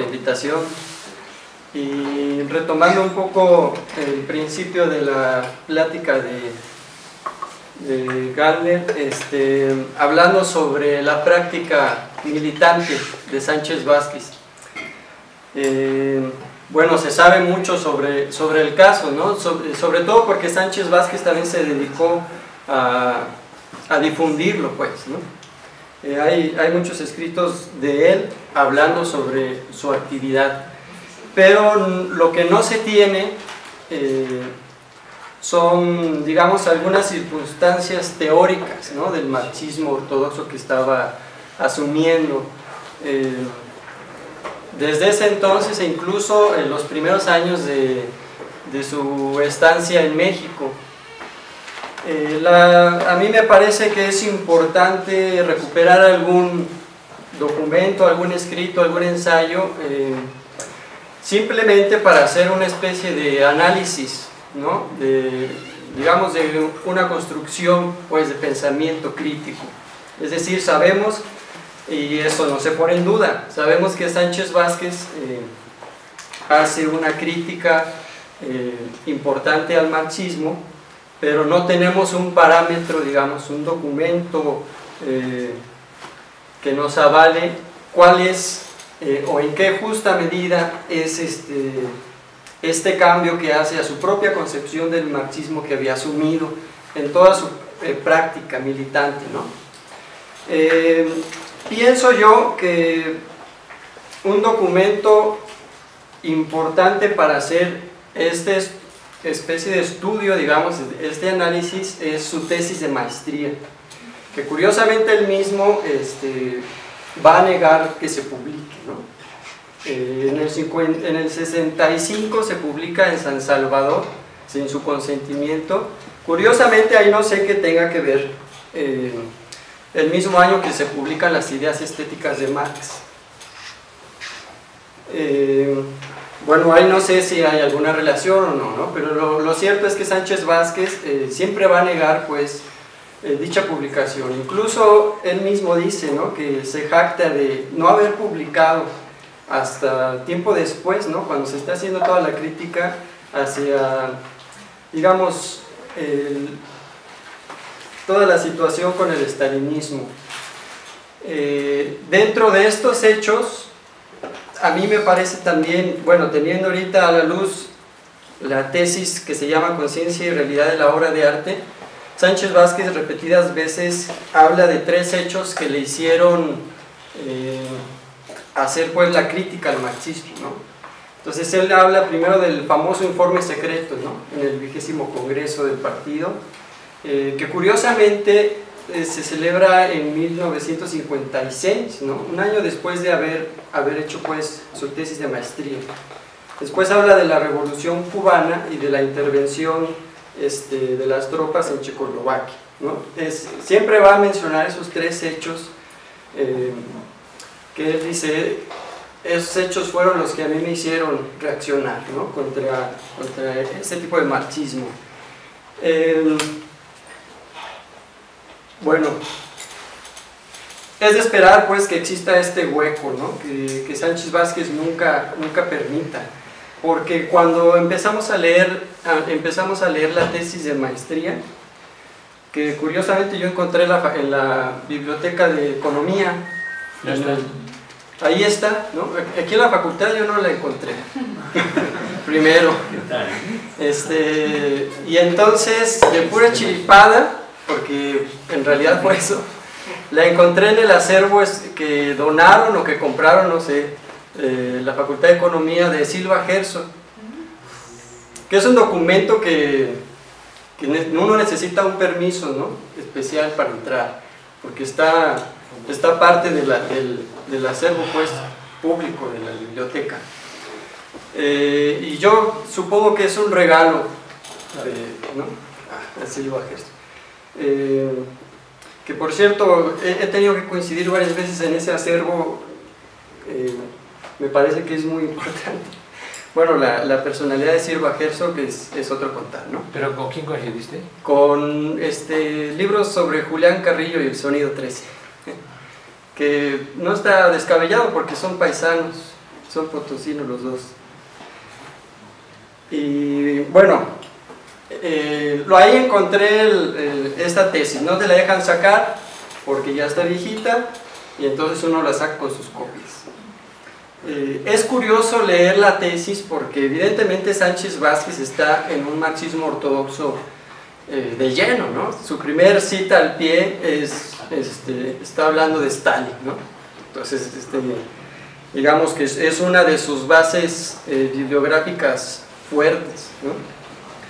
invitación. Y retomando un poco el principio de la plática de Gardner, hablando sobre la práctica militante de Sánchez Vázquez. Bueno, se sabe mucho sobre el caso, ¿no? Sobre todo porque Sánchez Vázquez también se dedicó a difundirlo, pues, ¿no? Hay muchos escritos de él hablando sobre su actividad, pero lo que no se tiene son, digamos, algunas circunstancias teóricas, ¿no?, del marxismo ortodoxo que estaba asumiendo desde ese entonces, e incluso en los primeros años de su estancia en México. A mí me parece que es importante recuperar algún documento, algún escrito, algún ensayo, simplemente para hacer una especie de análisis, ¿no?, digamos, de una construcción, pues, de pensamiento crítico. Es decir, sabemos, y eso no se pone en duda, sabemos que Sánchez Vázquez hace una crítica importante al marxismo, pero no tenemos un parámetro, digamos, un documento que nos avale cuál es o en qué justa medida es este cambio que hace a su propia concepción del marxismo que había asumido en toda su práctica militante, ¿no? Pienso yo que un documento importante para hacer esta especie de estudio, digamos, este análisis, es su tesis de maestría, que curiosamente él mismo va a negar que se publique, ¿no? En el 65 se publica en San Salvador, sin su consentimiento. Curiosamente ahí no sé qué tenga que ver el mismo año que se publican las ideas estéticas de Marx. Bueno, ahí no sé si hay alguna relación o no, ¿no? Pero lo cierto es que Sánchez Vázquez siempre va a negar, pues, dicha publicación. Incluso él mismo dice, ¿no?, que se jacta de no haber publicado hasta tiempo después, ¿no?, cuando se está haciendo toda la crítica hacia, digamos, toda la situación con el estalinismo. Dentro de estos hechos, a mí me parece también, bueno, teniendo ahorita a la luz la tesis que se llama Conciencia y Realidad de la Obra de Arte, Sánchez Vázquez repetidas veces habla de tres hechos que le hicieron hacer, pues, la crítica al marxismo, ¿no? Entonces él habla primero del famoso informe secreto, ¿no?, en el 20º Congreso del Partido, que curiosamente se celebra en 1956, ¿no?, un año después de haber hecho, pues, su tesis de maestría. Después habla de la Revolución Cubana y de la intervención de las tropas en Checoslovaquia, ¿no? Siempre va a mencionar esos tres hechos que él dice, esos hechos fueron los que a mí me hicieron reaccionar, ¿no?, contra este tipo de marxismo. Bueno, es de esperar, pues, que exista este hueco, ¿no?, que Sánchez Vázquez nunca permita, porque cuando empezamos a leer la tesis de maestría, que curiosamente yo encontré en la biblioteca de Economía, ahí está, ¿no?, aquí en la facultad yo no la encontré, primero, y entonces, de pura chiripada, porque en realidad fue eso, la encontré en el acervo que donaron o que compraron, no sé, la Facultad de Economía de Silva Herzog, que es un documento que uno necesita un permiso, ¿no?, especial para entrar, porque está parte del acervo, pues, público de la biblioteca, y yo supongo que es un regalo, ¿no?, de Silva Herzog. Que por cierto he tenido que coincidir varias veces en ese acervo, me parece que es muy importante. Bueno, la personalidad de Silva Herzog es otro contar, ¿no? ¿Pero con quién coincidiste? Con libros sobre Julián Carrillo y el Sonido 13, que no está descabellado porque son paisanos son potosinos los dos. Y bueno, ahí encontré esta tesis, no te la dejan sacar porque ya está viejita y entonces uno la saca con sus copias. Es curioso leer la tesis porque evidentemente Sánchez Vázquez está en un marxismo ortodoxo de lleno, ¿no? Su primer cita al pie está hablando de Stalin, ¿no? Entonces, digamos que es una de sus bases bibliográficas fuertes, ¿no?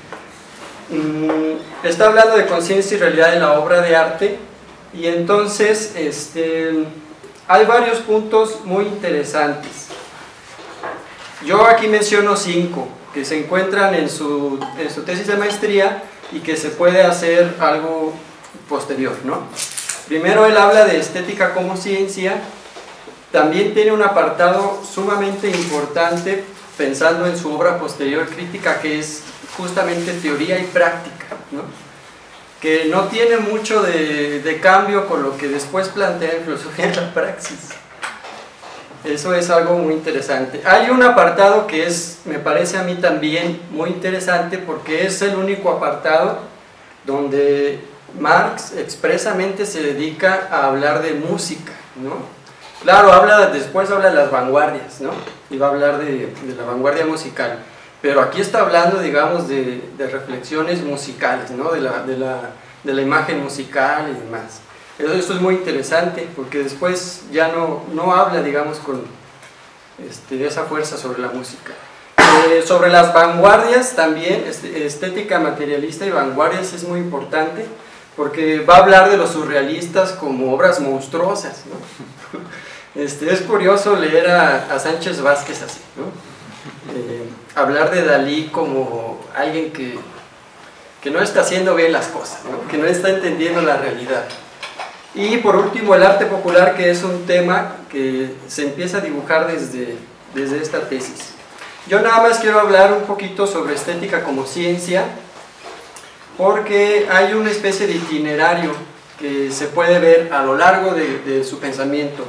Está hablando de conciencia y realidad en la obra de arte y entonces hay varios puntos muy interesantes. Yo aquí menciono 5 que se encuentran en su tesis de maestría y que se puede hacer algo posterior, ¿no? Primero, él habla de estética como ciencia. También tiene un apartado sumamente importante pensando en su obra posterior crítica, que es justamente teoría y práctica, ¿no? Que no tiene mucho de cambio con lo que después plantea en filosofía de la praxis. Eso es algo muy interesante. Hay un apartado que me parece a mí también muy interesante porque es el único apartado donde Marx expresamente se dedica a hablar de música, ¿no? Claro, después habla de las vanguardias, ¿no? Y va a hablar de la vanguardia musical, pero aquí está hablando, digamos, de reflexiones musicales, ¿no? De la imagen musical y demás. Esto es muy interesante porque después ya no habla, digamos, con esa fuerza sobre la música. Sobre las vanguardias también, estética materialista y vanguardias es muy importante porque va a hablar de los surrealistas como obras monstruosas, ¿no? Es curioso leer a Sánchez Vázquez así, ¿no? Hablar de Dalí como alguien que no está haciendo bien las cosas, ¿no? Que no está entendiendo la realidad. Y por último, el arte popular, que es un tema que se empieza a dibujar desde esta tesis. Yo nada más quiero hablar un poquito sobre estética como ciencia, porque hay una especie de itinerario que se puede ver a lo largo de su pensamiento,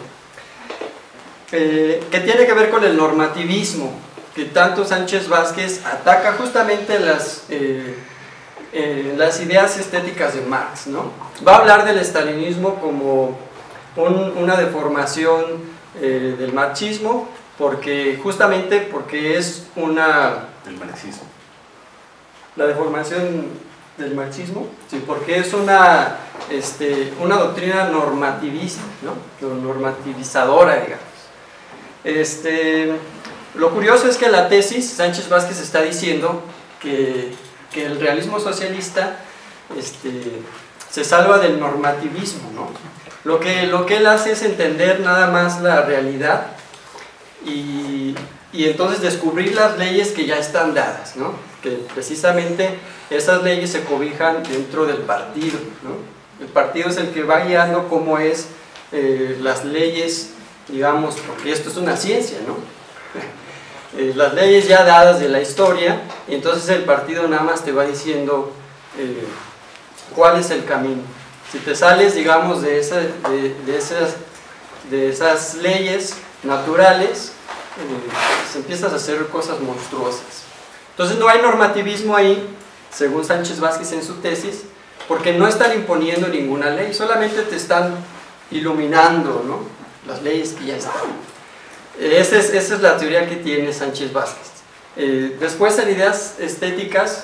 que tiene que ver con el normativismo, que tanto Sánchez Vázquez ataca justamente las ideas estéticas de Marx, ¿no? Va a hablar del estalinismo como una deformación del marxismo, justamente porque es del marxismo. La deformación del marxismo, sí, porque es una doctrina normativista, ¿no? Normativizadora, digamos. Lo curioso es que en la tesis Sánchez Vázquez está diciendo que el realismo socialista se salva del normativismo, ¿no? Lo que él hace es entender nada más la realidad y entonces descubrir las leyes que ya están dadas, ¿no? Que precisamente esas leyes se cobijan dentro del partido, ¿no? El partido es el que va guiando cómo es las leyes, digamos, porque esto es una ciencia, ¿no? Las leyes ya dadas de la historia, y entonces el partido nada más te va diciendo cuál es el camino. Si te sales, digamos, de esas leyes naturales, empiezas a hacer cosas monstruosas. Entonces no hay normativismo ahí, según Sánchez Vázquez en su tesis, porque no están imponiendo ninguna ley, solamente te están iluminando, ¿no? Las leyes que ya están. Esa es la teoría que tiene Sánchez Vázquez. Después, en ideas estéticas,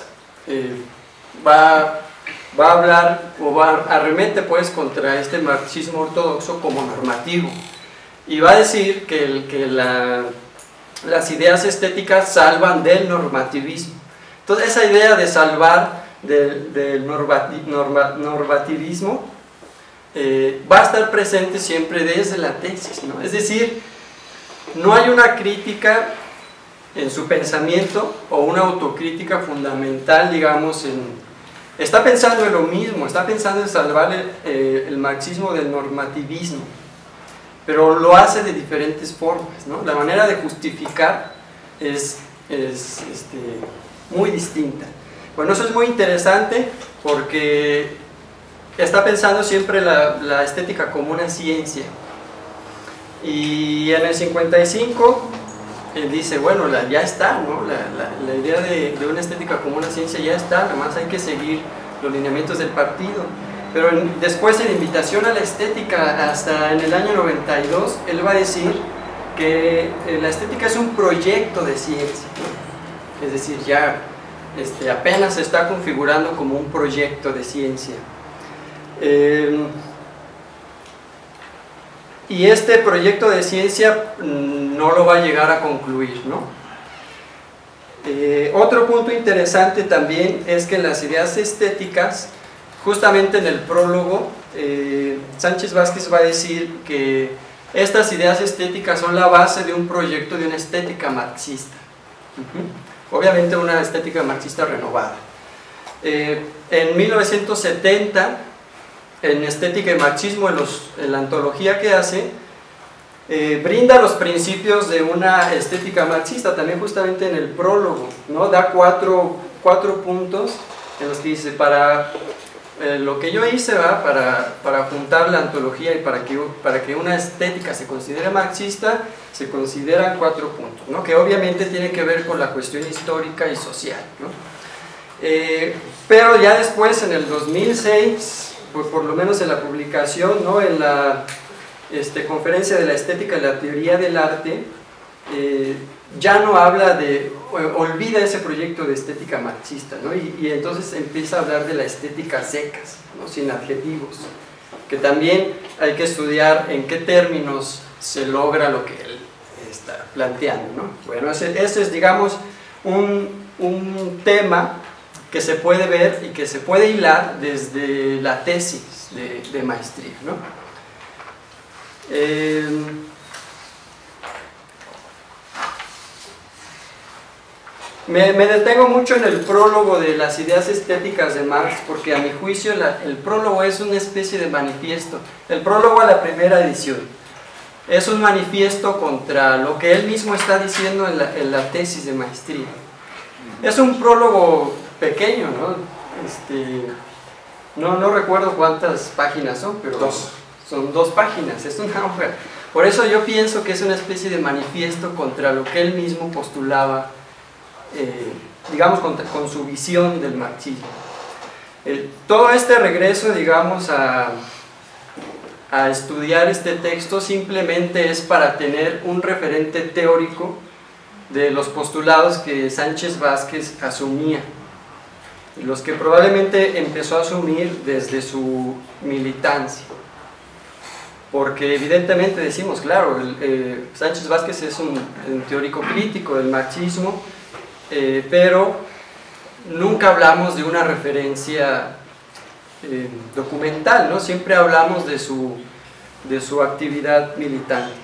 va a hablar o arremete pues contra este marxismo ortodoxo como normativo, y va a decir que las ideas estéticas salvan del normativismo. Entonces esa idea de salvar del normativismo va a estar presente siempre desde la tesis, ¿no? Es decir, no hay una crítica en su pensamiento o una autocrítica fundamental, digamos, está pensando en lo mismo, está pensando en salvar el marxismo del normativismo, pero lo hace de diferentes formas, ¿no? La manera de justificar es muy distinta. Bueno, eso es muy interesante porque está pensando siempre la estética como una ciencia. Y en el 55 dice, bueno, ya está, ¿no? La idea de una estética como una ciencia ya está, nada más hay que seguir los lineamientos del partido. Pero después, en Invitación a la Estética, hasta en el año 92, él va a decir que la estética es un proyecto de ciencia, ¿no? Es decir, ya apenas se está configurando como un proyecto de ciencia. Y este proyecto de ciencia no lo va a llegar a concluir, ¿no? Otro punto interesante también es que en las ideas estéticas, justamente en el prólogo, Sánchez Vázquez va a decir que estas ideas estéticas son la base de un proyecto de una estética marxista. Obviamente una estética marxista renovada. En 1970, en Estética y Marxismo, en la antología que hace, brinda los principios de una estética marxista, también justamente en el prólogo, ¿no? Da cuatro puntos en los que dice, para lo que yo hice, para juntar la antología y para que una estética se considere marxista, se consideran 4 puntos, ¿no? Que obviamente tienen que ver con la cuestión histórica y social, ¿no? Pero ya después, en el 2006, pues por lo menos en la publicación, ¿no? En la conferencia de la estética y la teoría del arte, ya no habla olvida ese proyecto de estética marxista, ¿no? Y entonces empieza a hablar de la estética secas, ¿no? Sin adjetivos, que también hay que estudiar en qué términos se logra lo que él está planteando, ¿no? Bueno, ese es, digamos, un tema que se puede ver y que se puede hilar desde la tesis de maestría, ¿no? Me detengo mucho en el prólogo de las ideas estéticas de Marx, porque a mi juicio el prólogo es una especie de manifiesto. El prólogo a la primera edición es un manifiesto contra lo que él mismo está diciendo en la tesis de maestría. Es un prólogo pequeño, ¿no? No recuerdo cuántas páginas son, pero son 2 páginas, es una hoja. Por eso yo pienso que es una especie de manifiesto contra lo que él mismo postulaba, digamos, con su visión del marxismo. Todo este regreso, digamos, a estudiar este texto simplemente es para tener un referente teórico de los postulados que Sánchez Vázquez asumía, los que probablemente empezó a asumir desde su militancia, porque evidentemente decimos, claro, Sánchez Vázquez es un teórico crítico del marxismo, pero nunca hablamos de una referencia documental, ¿no? Siempre hablamos de su actividad militante.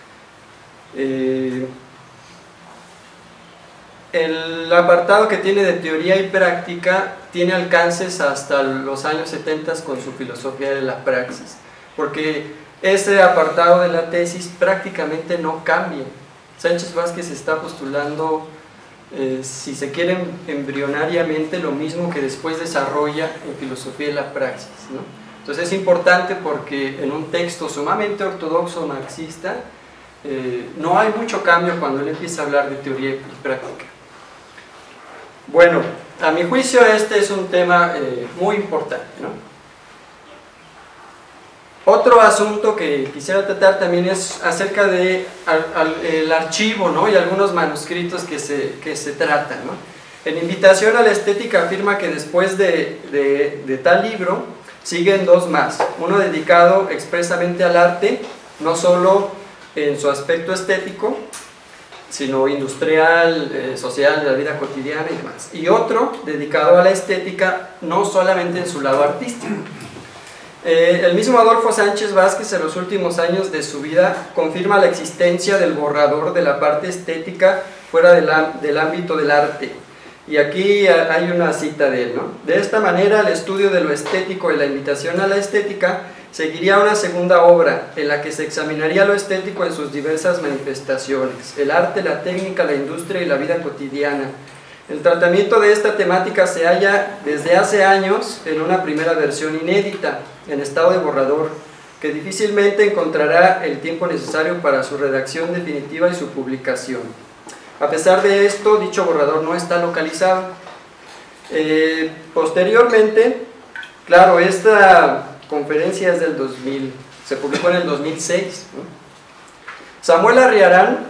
El apartado que tiene de teoría y práctica tiene alcances hasta los años 70 con su filosofía de la praxis, porque ese apartado de la tesis prácticamente no cambia. Sánchez Vázquez está postulando, si se quiere, embrionariamente lo mismo que después desarrolla en filosofía de la praxis, ¿no? Entonces es importante porque en un texto sumamente ortodoxo marxista no hay mucho cambio cuando él empieza a hablar de teoría y práctica. Bueno, a mi juicio este es un tema muy importante, ¿no? Otro asunto que quisiera tratar también es acerca del archivo, ¿no? Y algunos manuscritos que se tratan, ¿no? En Invitación a la Estética afirma que después de tal libro siguen 2 más, uno dedicado expresamente al arte, no solo en su aspecto estético, sino industrial, social, de la vida cotidiana y demás, y otro dedicado a la estética, no solamente en su lado artístico. El mismo Adolfo Sánchez Vázquez, en los últimos años de su vida, confirma la existencia del borrador de la parte estética fuera del ámbito del arte. Y aquí hay una cita de él, ¿no? De esta manera, el estudio de lo estético y la invitación a la estética seguiría una segunda obra, en la que se examinaría lo estético en sus diversas manifestaciones: el arte, la técnica, la industria y la vida cotidiana. El tratamiento de esta temática se halla desde hace años en una primera versión inédita, en estado de borrador, que difícilmente encontrará el tiempo necesario para su redacción definitiva y su publicación. A pesar de esto, dicho borrador no está localizado. Posteriormente, claro, esta conferencia es del 2000, se publicó en el 2006, ¿no? Samuel Arriarán,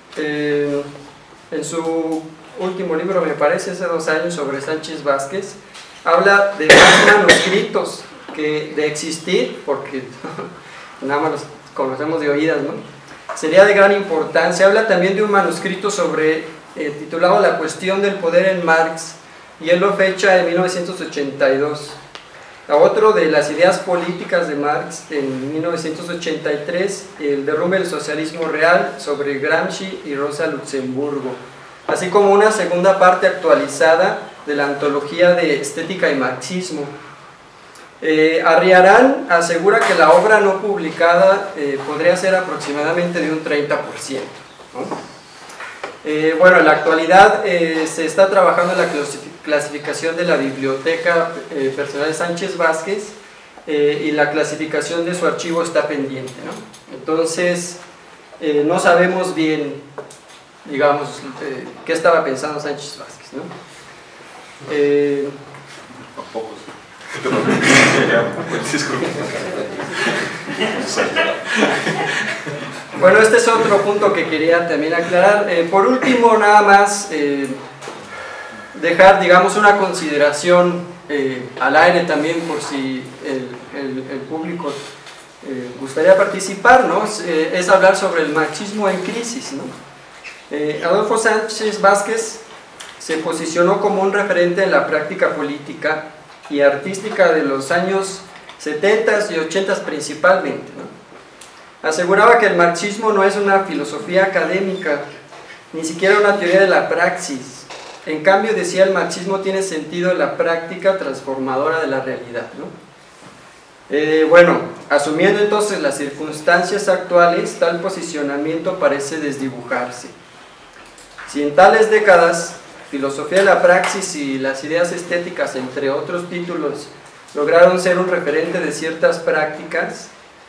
en su último libro, me parece, hace 2 años, sobre Sánchez Vázquez, habla de más manuscritos que de existir, porque nada más los conocemos de oídas, ¿no? Sería de gran importancia. Habla también de un manuscrito sobre, titulado La cuestión del poder en Marx, y él lo fecha en 1982. A otro de las ideas políticas de Marx en 1983, el derrumbe del socialismo real, sobre Gramsci y Rosa Luxemburgo, así como una segunda parte actualizada de la antología de Estética y Marxismo. Arriarán asegura que la obra no publicada podría ser aproximadamente de un 30%, ¿no? Bueno, en la actualidad se está trabajando en la clasificación de la biblioteca personal de Sánchez Vázquez, y la clasificación de su archivo está pendiente, ¿no? Entonces, no sabemos bien, digamos, qué estaba pensando Sánchez Vázquez, ¿no? Tampoco. Bueno, este es otro punto que quería también aclarar. Por último, nada más dejar, digamos, una consideración al aire también, por si el público gustaría participar, ¿no? Es hablar sobre el marxismo en crisis, ¿no? Adolfo Sánchez Vázquez se posicionó como un referente en la práctica política y artística de los años 70 y 80 principalmente, ¿no? Aseguraba que el marxismo no es una filosofía académica, ni siquiera una teoría de la praxis. En cambio, decía, el marxismo tiene sentido en la práctica transformadora de la realidad, ¿no? Bueno, asumiendo entonces las circunstancias actuales, tal posicionamiento parece desdibujarse. Si en tales décadas, filosofía de la praxis y las ideas estéticas, entre otros títulos, lograron ser un referente de ciertas prácticas,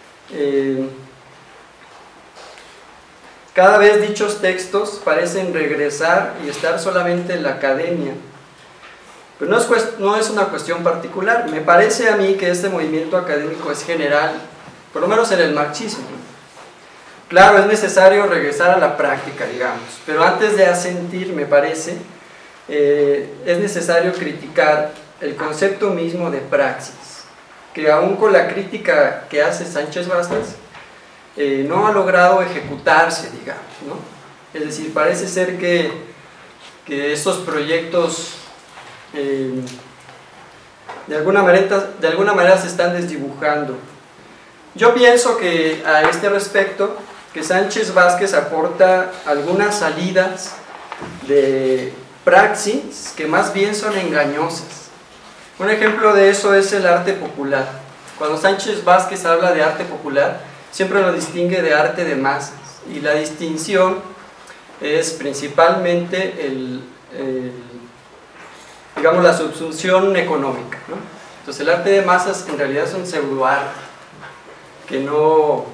cada vez dichos textos parecen regresar y estar solamente en la academia. Pero no es una cuestión particular. Me parece a mí que este movimiento académico es general, por lo menos en el marxismo. Claro, es necesario regresar a la práctica, digamos, pero antes de asentir, me parece, es necesario criticar el concepto mismo de praxis, que aún con la crítica que hace Sánchez Vázquez, no ha logrado ejecutarse, digamos, ¿no? Es decir, parece ser que estos proyectos de alguna manera se están desdibujando. Yo pienso que a este respecto, que Sánchez Vázquez aporta algunas salidas de praxis que más bien son engañosas. Un ejemplo de eso es el arte popular. Cuando Sánchez Vázquez habla de arte popular, siempre lo distingue de arte de masas, y la distinción es principalmente digamos, la subsunción económica, ¿no? Entonces el arte de masas en realidad es un pseudoarte que no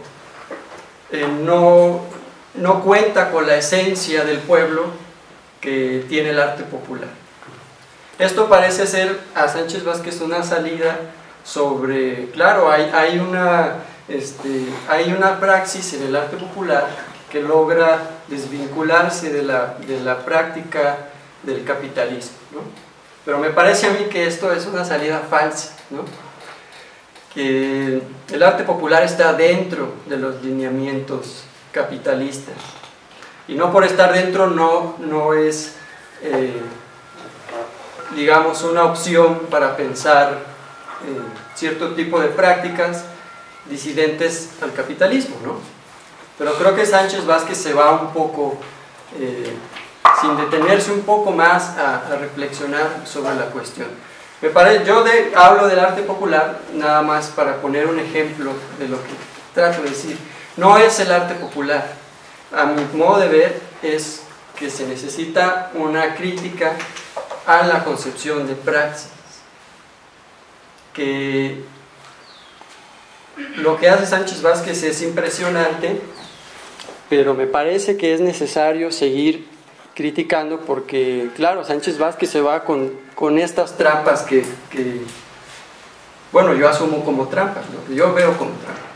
cuenta con la esencia del pueblo que tiene el arte popular. Esto parece ser a Sánchez Vázquez una salida sobre, claro, hay una praxis en el arte popular que logra desvincularse de la práctica del capitalismo, ¿no? Pero me parece a mí que esto es una salida falsa, ¿no? Que el arte popular está dentro de los lineamientos capitalistas, y no por estar dentro no es, digamos, una opción para pensar cierto tipo de prácticas disidentes al capitalismo, ¿no? Pero creo que Sánchez Vázquez se va un poco, sin detenerse un poco más a reflexionar sobre la cuestión. Yo hablo del arte popular nada más para poner un ejemplo de lo que trato de decir. No es el arte popular, a mi modo de ver, es que se necesita una crítica a la concepción de praxis, que lo que hace Sánchez Vázquez es impresionante, pero me parece que es necesario seguir criticando porque, claro, Sánchez Vázquez se va con estas trampas que, bueno, yo asumo como trampas, ¿no? Yo veo como trampas.